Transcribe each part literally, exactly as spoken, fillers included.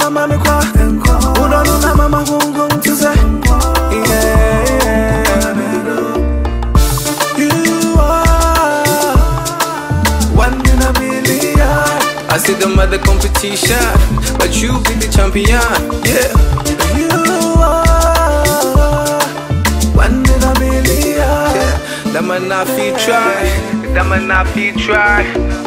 mama me kwa. Uno no na mama gungo to say. Yeah, you are one in a million. I see them at the competition, but you be the champion. Yeah, you are one in a million. Yeah. That man not feel try. That man not feel try.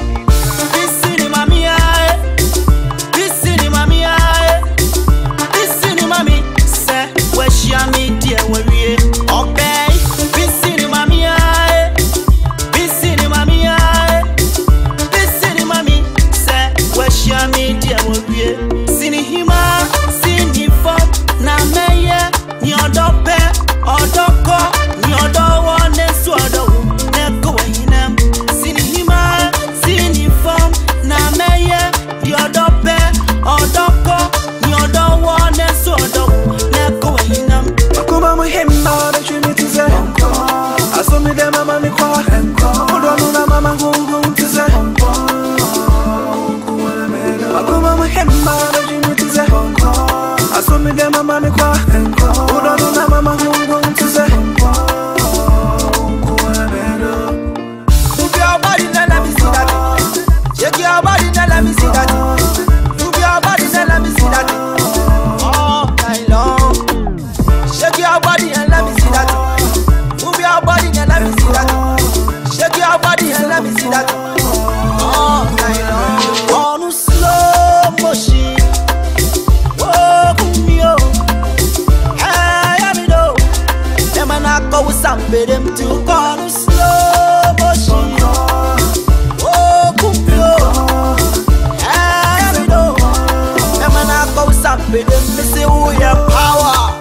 Mama me kwa, uno no na mama gungo to say. Move your body, now let me see that. Shake your body, now let me see that. Move your body, now let me see that. All night long. Shake your body and let me see that. Move your body and let me see that. Shake your body and let me see that. All night long. On slow motion. With them to go slow motion. Oh, kumpio. I know. I'm gonna go some with them. Me say who your power.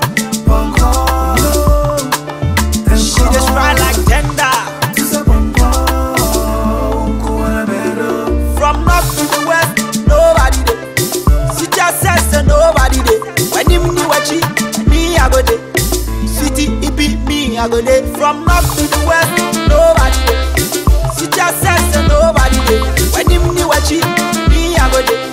She just ride like tender. From north to the west, nobody there. She just says that nobody there. When you knew what she, me I go there. City, it be me, I go there. From north to the west, nobody there. She just says that nobody there. When you knew what she, me, I go there.